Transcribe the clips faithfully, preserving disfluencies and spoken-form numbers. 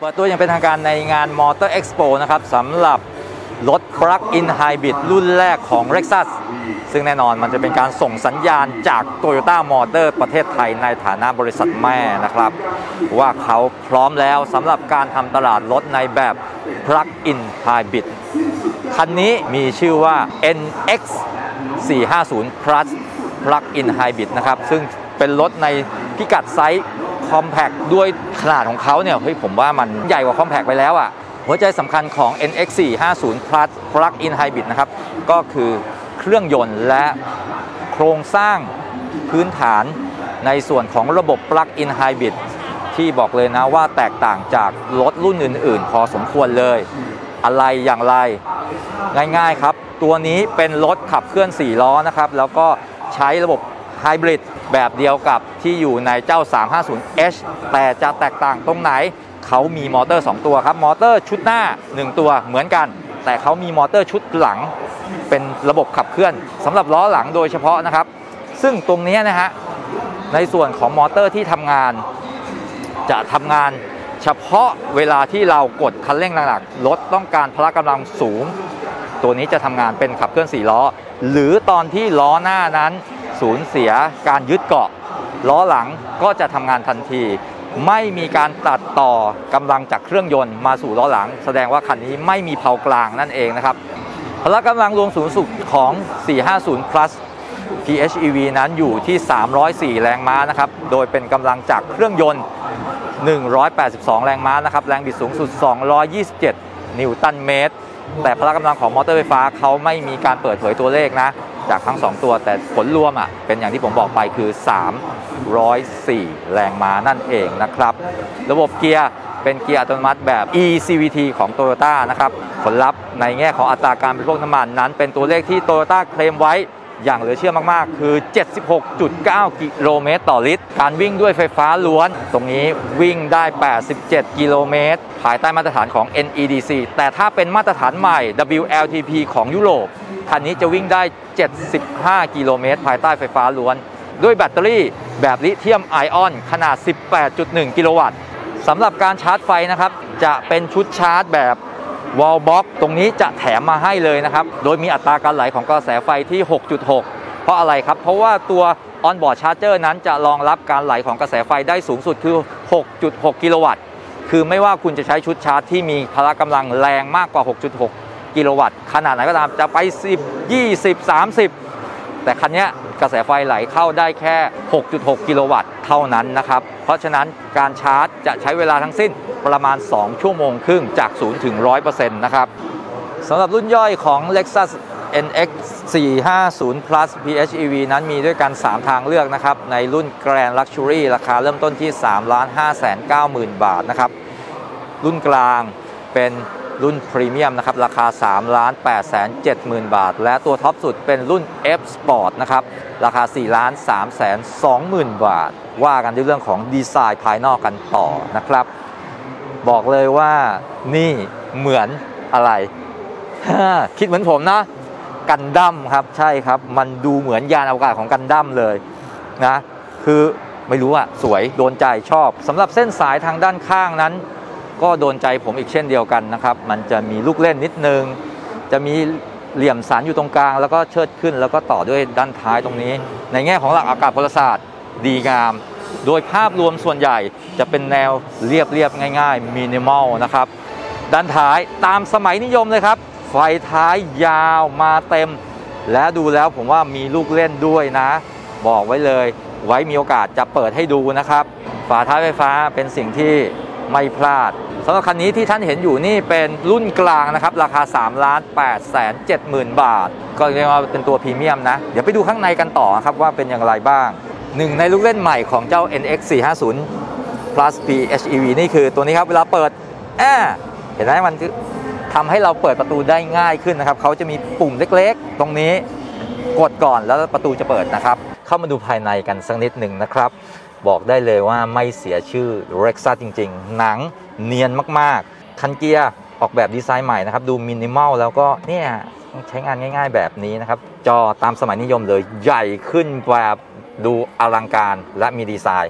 เปิดตัวอย่างเป็นทางการในงาน Motor Expo นะครับสำหรับรถ Plug-in Hybrid รุ่นแรกของ Lexus ซึ่งแน่นอนมันจะเป็นการส่งสัญญาณจาก Toyota Motor ประเทศไทยในฐานะบริษัทแม่นะครับว่าเขาพร้อมแล้วสำหรับการทำตลาดรถในแบบ Plug-in Hybrid คันนี้มีชื่อว่า เอ็น เอ็กซ์ สี่ห้าศูนย์ Plus Plug-in Hybrid นะครับซึ่งเป็นรถในพิกัดไซส์คอมแพคด้วยขนาดของเขาเนี่ยเฮ้ยผมว่ามันใหญ่กว่าคอมแพคไปแล้วอ่ะหัวใจสำคัญของ เอ็น เอ็กซ์ สี่ห้าศูนย์ Plus Plug-in Hybrid นะครับก็คือเครื่องยนต์และโครงสร้างพื้นฐานในส่วนของระบบ Plug-in Hybrid ที่บอกเลยนะว่าแตกต่างจากรถรุ่นอื่นๆพอสมควรเลยอะไรอย่างไรง่ายๆครับตัวนี้เป็นรถขับเคลื่อนสี่ล้อนะครับแล้วก็ใช้ระบบไฮบริดแบบเดียวกับที่อยู่ในเจ้า สามห้าศูนย์ เอช แต่จะแตกต่างตรงไหนเขามีมอเตอร์สองตัวครับมอเตอร์ชุดหน้าหนึ่งตัวเหมือนกันแต่เขามีมอเตอร์ชุดหลังเป็นระบบขับเคลื่อนสำหรับล้อหลังโดยเฉพาะนะครับซึ่งตรงนี้นะฮะในส่วนของมอเตอร์ที่ทำงานจะทำงานเฉพาะเวลาที่เรากดคันเร่งหนักๆรถต้องการพละกำลังสูงตัวนี้จะทำงานเป็นขับเคลื่อนสี่ล้อหรือตอนที่ล้อหน้านั้นสูญเสียการยึดเกาะล้อหลังก็จะทำงานทันทีไม่มีการตัดต่อกำลังจากเครื่องยนต์มาสู่ล้อหลังแสดงว่าคันนี้ไม่มีเพลากลางนั่นเองนะครับพละกำลังรวมสูงสุดของ สี่ห้าศูนย์ Plus พี เอช อี วี นั้นอยู่ที่สามร้อยสี่แรงม้านะครับโดยเป็นกำลังจากเครื่องยนต์หนึ่งร้อยแปดสิบสองแรงม้านะครับแรงบิดสูงสุดสองร้อยยี่สิบเจ็ดนิวตันเมตรแต่พละกำลังของมอเตอร์ไฟฟ้าเขาไม่มีการเปิดเผยตัวเลขนะจากทั้งสองตัวแต่ผลรวมอ่ะเป็นอย่างที่ผมบอกไปคือสามร้อยสี่แรงม้านั่นเองนะครับระบบเกียร์เป็นเกียร์อัตโนมัติแบบ อี ซี วี ที ของ Toyota นะครับผลลัพธ์ในแง่ของอัตราการบริโภคน้ำมันนั้นเป็นตัวเลขที่ Toyota เคลมไว้อย่างเหลือเชื่อมากๆคือ เจ็ดสิบหกจุดเก้า กิโลเมตรต่อลิตรการวิ่งด้วยไฟฟ้าล้วนตรงนี้วิ่งได้แปดสิบเจ็ดกิโลเมตรภายใต้มาตรฐานของ เอ็น อี ดี ซี แต่ถ้าเป็นมาตรฐานใหม่ ดับเบิลยู แอล ที พี ของยุโรปคันนี้จะวิ่งได้เจ็ดสิบห้ากิโลเมตรภายใต้ไฟฟ้าล้วนด้วยแบตเตอรี่แบบลิเธียมไอออนขนาด สิบแปดจุดหนึ่ง กิโลวัตต์สำหรับการชาร์จไฟนะครับจะเป็นชุดชาร์จแบบวอลบ็อกตรงนี้จะแถมมาให้เลยนะครับโดยมีอัตราการไหลของกระแสไฟที่ หกจุดหก เพราะอะไรครับเพราะว่าตัว On-board Charger นั้นจะรองรับการไหลของกระแสไฟได้สูงสุดคือ หกจุดหก กิโลวัตต์คือไม่ว่าคุณจะใช้ชุดชาร์จที่มีพละกำลังแรงมากกว่า หกจุดหก กิโลวัตต์ขนาดไหนก็ตามจะไปสิบ ยี่สิบ สามสิบแต่คันนี้กระแสไฟไหลเข้าได้แค่ หกจุดหก กิโลวัตต์เท่านั้นนะครับเพราะฉะนั้นการชาร์จจะใช้เวลาทั้งสิ้นประมาณสองชั่วโมงครึ่งจากศูนย์ถึง หนึ่งร้อยเปอร์เซ็นต์ นะครับสำหรับรุ่นย่อยของ Lexus เอ็น เอ็กซ์ สี่ห้าศูนย์ Plus พี เอช อี วี นั้นมีด้วยกันสามทางเลือกนะครับในรุ่น Grand Luxury ราคาเริ่มต้นที่ สามล้านห้าแสนเก้าหมื่น บาทนะครับรุ่นกลางเป็นรุ่นพรีเมียมนะครับราคา สามล้านแปดแสนเจ็ดหมื่น บาทและตัวท็อปสุดเป็นรุ่น F Sport นะครับราคา สี่ล้านสามแสนสองหมื่น บาทว่ากันด้วยเรื่องของดีไซน์ภายนอกกันต่อนะครับบอกเลยว่านี่เหมือนอะไร คิดเหมือนผมนะกันดั้มครับใช่ครับมันดูเหมือนยานอวกาศของกันดั้มเลยนะคือไม่รู้อะสวยโดนใจชอบสำหรับเส้นสายทางด้านข้างนั้นก็โดนใจผมอีกเช่นเดียวกันนะครับมันจะมีลูกเล่นนิดนึงจะมีเหลี่ยมสันอยู่ตรงกลางแล้วก็เชิดขึ้นแล้วก็ต่อด้วยด้านท้ายตรงนี้ในแง่ของหลักอากาศพลศาสตร์ดีงามโดยภาพรวมส่วนใหญ่จะเป็นแนวเรียบๆง่ายๆมินิมอลนะครับด้านท้ายตามสมัยนิยมเลยครับไฟท้ายยาวมาเต็มและดูแล้วผมว่ามีลูกเล่นด้วยนะบอกไว้เลยไว้มีโอกาสจะเปิดให้ดูนะครับฝาท้ายไฟฟ้าเป็นสิ่งที่ไม่พลาดสำหรับคันนี้ที่ท่านเห็นอยู่นี่เป็นรุ่นกลางนะครับราคา สามล้านแปดแสนเจ็ดหมื่น บาทก็เรียกว่าเป็นตัวพรีเมียมนะเดี๋ยวไปดูข้างในกันต่อครับว่าเป็นอย่างไรบ้างหนึ่งในลูกเล่นใหม่ของเจ้า เอ็น เอ็กซ์ สี่ห้าศูนย์ Plus พี เอช อี วี นี่คือตัวนี้ครับเวลาเปิดแอเห็นไหมมันทำให้เราเปิดประตูได้ง่ายขึ้นนะครับเขาจะมีปุ่มเล็กๆตรงนี้กดก่อนแล้วประตูจะเปิดนะครับเข้ามาดูภายในกันสักนิดหนึ่งนะครับบอกได้เลยว่าไม่เสียชื่อ Lexus จริงๆหนังเนียนมากๆคันเกียร์ออกแบบดีไซน์ใหม่นะครับดูมินิมอลแล้วก็เนี่ยใช้งานง่ายๆแบบนี้นะครับจอตามสมัยนิยมเลยใหญ่ขึ้นแบบดูอลังการและมีดีไซน์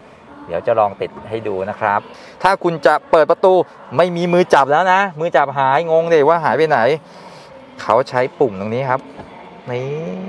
เดี๋ยวจะลองติดให้ดูนะครับถ้าคุณจะเปิดประตูไม่มีมือจับแล้วนะมือจับหายงงเลยว่าหายไปไหนเขาใช้ปุ่มตรงนี้ครับนี่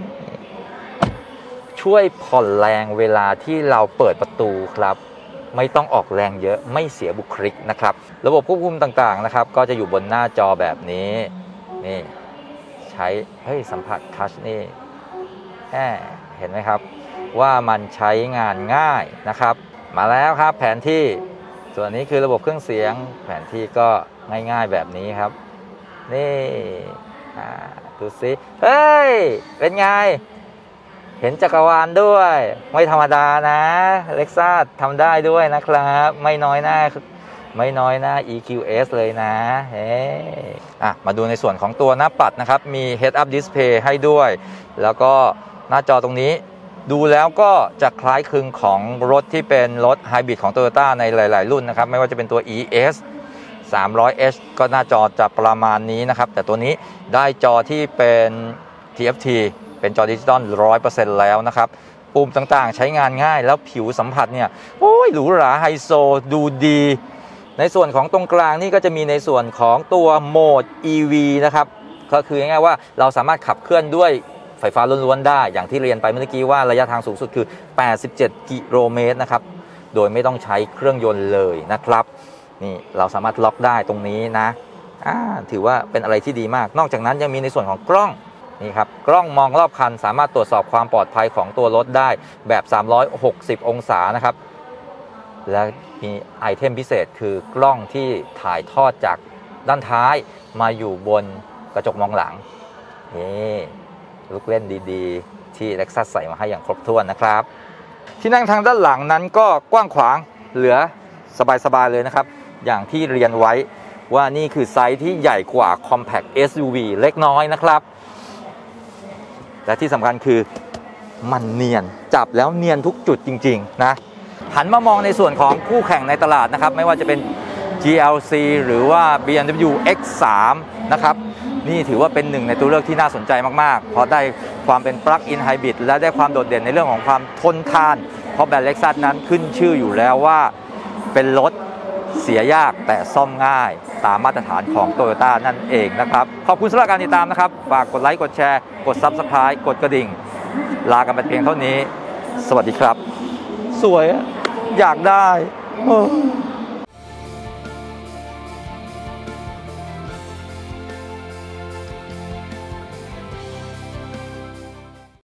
ช่วยผ่อนแรงเวลาที่เราเปิดประตูครับไม่ต้องออกแรงเยอะไม่เสียบุคลิกนะครับระบบควบคุมต่างๆนะครับก็จะอยู่บนหน้าจอแบบนี้นี่ใช้เฮ้ยสัมผัสทัชนี่แหมเห็นไหมครับว่ามันใช้งานง่ายนะครับมาแล้วครับแผนที่ส่วนนี้คือระบบเครื่องเสียงแผนที่ก็ง่ายๆแบบนี้ครับนี่ดูสิเฮ้ยเป็นไงเห็นจักรวาลด้วยไม่ธรรมดานะ Lexus ทำได้ด้วยนะครับไม่น้อยหน้าไม่น้อยหน้า อี คิว เอส เลยนะเฮ้อ่ะมาดูในส่วนของตัวหน้าปัดนะครับมี Head Up Display ให้ด้วยแล้วก็หน้าจอตรงนี้ดูแล้วก็จะคล้ายคลึงของรถที่เป็นรถไฮบริดของ Toyota ในหลายๆรุ่นนะครับไม่ว่าจะเป็นตัว อี เอส สามร้อยเอช ก็หน้าจอจะประมาณนี้นะครับแต่ตัวนี้ได้จอที่เป็น ที เอฟ ที เป็นจอดิจิตอล ร้อยเปอร์เซ็นต์ แล้วนะครับปุ่มต่างๆใช้งานง่ายแล้วผิวสัมผัสเนี่ยโอ้ยหรูหราไฮโซดูดีในส่วนของตรงกลางนี่ก็จะมีในส่วนของตัวโหมด อี วี นะครับก็คือง่ายๆว่าเราสามารถขับเคลื่อนด้วยไฟฟ้าล้วนๆได้อย่างที่เรียนไปเมื่อกี้ว่าระยะทางสูงสุดคือแปดสิบเจ็ดกิโลเมตรนะครับโดยไม่ต้องใช้เครื่องยนต์เลยนะครับนี่เราสามารถล็อกได้ตรงนี้นะถือว่าเป็นอะไรที่ดีมากนอกจากนั้นยังมีในส่วนของกล้องนี่ครับกล้องมองรอบคันสามารถตรวจสอบความปลอดภัยของตัวรถได้แบบสามร้อยหกสิบองศานะครับและมีไอเทมพิเศษคือกล้องที่ถ่ายทอดจากด้านท้ายมาอยู่บนกระจกมองหลังนี่ลูกเล่นดีๆที่ Lexus ใส่มาให้อย่างครบถ้วนนะครับที่นั่งทางด้านหลังนั้นก็กว้างขวางเหลือสบายๆเลยนะครับอย่างที่เรียนไว้ว่านี่คือไซส์ที่ใหญ่กว่า Compact เอส ยู วี เล็กน้อยนะครับและที่สำคัญคือมันเนียนจับแล้วเนียนทุกจุดจริงๆนะหันมามองในส่วนของคู่แข่งในตลาดนะครับไม่ว่าจะเป็น จี แอล ซี หรือว่า บี เอ็ม ดับเบิลยู เอ็กซ์ สาม นะครับนี่ถือว่าเป็นหนึ่งในตัวเลือกที่น่าสนใจมากๆเพราะได้ความเป็น Plug-in Hybrid และได้ความโดดเด่นในเรื่องของความทนทานเพราะแบรนด์ Lexus นั้นขึ้นชื่ออยู่แล้วว่าเป็นรถเสียยากแต่ซ่อมง่ายตามมาตรฐานของ Toyota นั่นเองนะครับขอบคุณสำหรับการติดตามนะครับฝากกดไลค์กดแชร์กด Subscribe กดกระดิ่งลากันไปเพียงเท่านี้สวัสดีครับสวยอยากได้